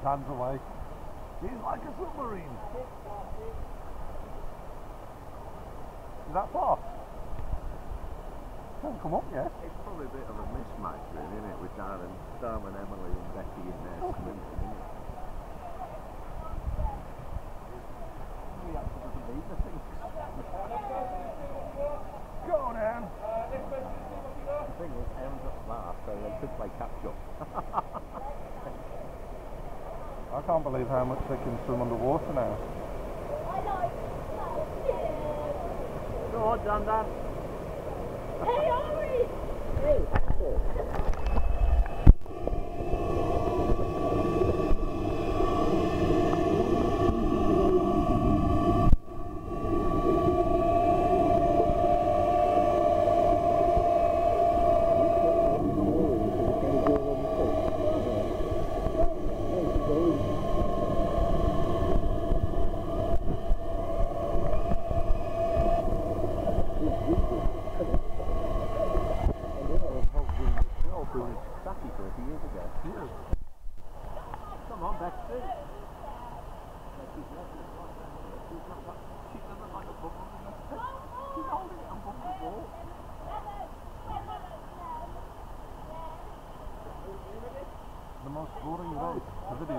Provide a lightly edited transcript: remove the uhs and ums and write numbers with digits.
hands away. He's like a submarine. Is that far? Can't come up yet. It's probably a bit of a mismatch, really, isn't it, with Dan and Emily and Becky in there swimming, isn't it? He actually doesn't need the thing. Go on, Em. The thing is, Em's up last, so they could play catch up. I can't believe how much they can swim underwater now. Go on, Dan. Hey, Ari! Hey, Axel. Come on, Becky. She doesn't like a bubble. She's holding it on bubble ball. The most boring boat of the